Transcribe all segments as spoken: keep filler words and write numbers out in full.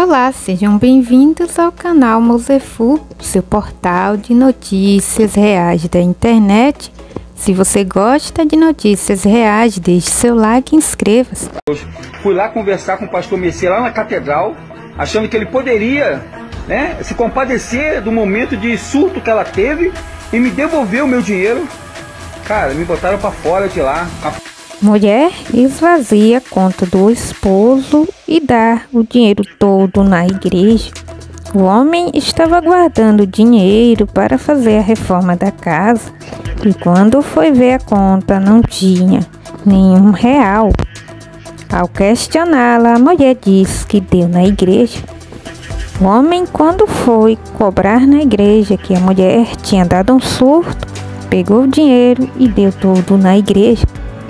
Olá, sejam bem-vindos ao canal Mosefu, seu portal de notícias reais da internet. Se você gosta de notícias reais, deixe seu like e inscreva-se. Fui lá conversar com o pastor Messias lá na catedral, achando que ele poderia, né, se compadecer do momento de surto que ela teve e me devolver o meu dinheiro. Cara, me botaram para fora de lá. Mulher esvazia a conta do esposo e dá o dinheiro todo na igreja. O homem estava guardando dinheiro para fazer a reforma da casa e quando foi ver a conta não tinha nenhum real. Ao questioná-la, a mulher disse que deu na igreja. O homem, quando foi cobrar na igreja que a mulher tinha dado um surto, pegou o dinheiro e deu tudo na igreja.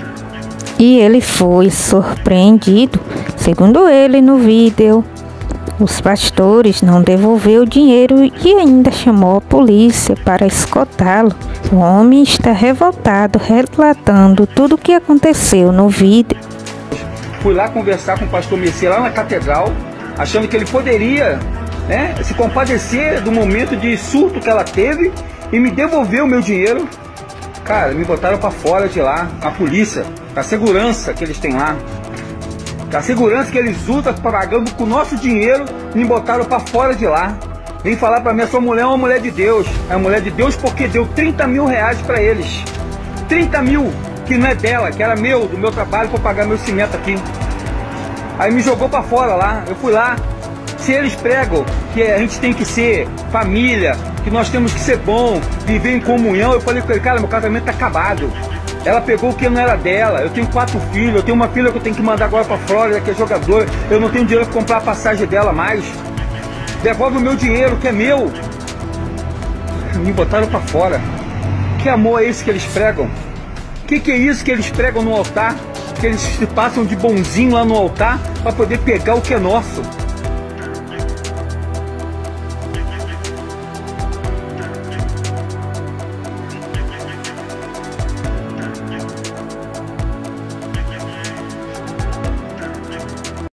E ele foi surpreendido. Segundo ele no vídeo, os pastores não devolveu o dinheiro e ainda chamou a polícia para escoltá-lo. O homem está revoltado, relatando tudo o que aconteceu no vídeo. Fui lá conversar com o pastor Messias lá na catedral, achando que ele poderia, né, se compadecer do momento de surto que ela teve e me devolver o meu dinheiro. Cara, me botaram para fora de lá, a polícia, a segurança que eles têm lá, a segurança que eles usam pagando com o nosso dinheiro, me botaram para fora de lá. Vem falar para mim, a sua mulher é uma mulher de Deus, é uma mulher de Deus porque deu trinta mil reais para eles, trinta mil, que não é dela, que era meu, do meu trabalho para pagar meu cimento aqui. Aí me jogou para fora lá, eu fui lá. Se eles pregam que a gente tem que ser família, que nós temos que ser bom, viver em comunhão, eu falei com ele, cara, meu casamento tá acabado. Ela pegou o que não era dela, eu tenho quatro filhos, eu tenho uma filha que eu tenho que mandar agora pra Flórida, que é jogador, eu não tenho dinheiro pra comprar a passagem dela mais. Devolve o meu dinheiro, que é meu. Me botaram pra fora. Que amor é esse que eles pregam? Que que é isso que eles pregam no altar? Que eles se passam de bonzinho lá no altar para poder pegar o que é nosso.